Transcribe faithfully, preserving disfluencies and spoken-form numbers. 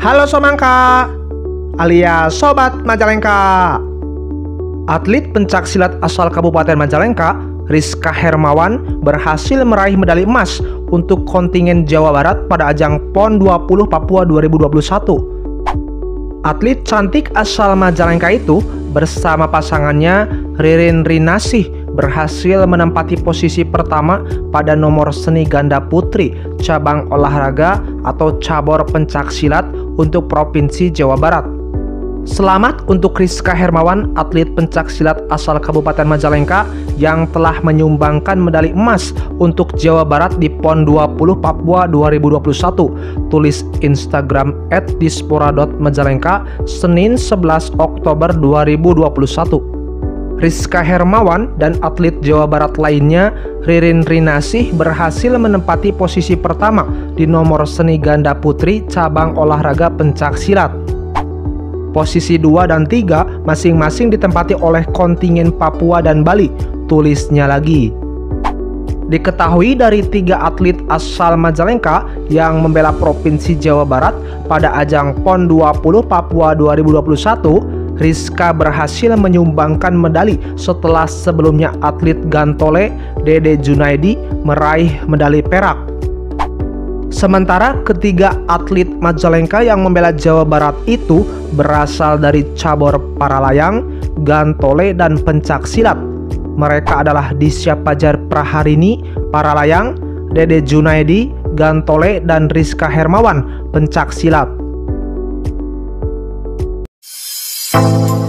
Halo Somangka, alias Sobat Majalengka. Atlet pencaksilat asal Kabupaten Majalengka, Rizka Hermawan, berhasil meraih medali emas untuk kontingen Jawa Barat pada ajang PON dua puluh Papua dua ribu dua puluh satu. Atlet cantik asal Majalengka itu bersama pasangannya Ririn Rinasih berhasil menempati posisi pertama pada nomor seni ganda putri cabang olahraga atau cabur pencaksilat untuk Provinsi Jawa Barat. Selamat untuk Rizka Hermawan, atlet pencaksilat asal Kabupaten Majalengka yang telah menyumbangkan medali emas untuk Jawa Barat di PON dua puluh Papua dua ribu dua puluh satu. Tulis Instagram et dispora dot majalengka Senin sebelas Oktober dua ribu dua puluh satu. Rizka Hermawan dan atlet Jawa Barat lainnya, Ririn Rinasih, berhasil menempati posisi pertama di nomor seni ganda putri cabang olahraga pencaksilat. Posisi dua dan tiga masing-masing ditempati oleh kontingen Papua dan Bali, tulisnya lagi. Diketahui dari tiga atlet asal Majalengka yang membela Provinsi Jawa Barat pada ajang PON dua puluh Papua dua ribu dua puluh satu, Rizka berhasil menyumbangkan medali setelah sebelumnya atlet Gantole, Dede Junaidi, meraih medali perak. Sementara ketiga atlet Majalengka yang membela Jawa Barat itu berasal dari cabur paralayang, gantole, dan pencaksilat. Mereka adalah Disya Pajar Praharini, paralayang, Dede Junaidi, gantole, dan Rizka Hermawan, pencaksilat.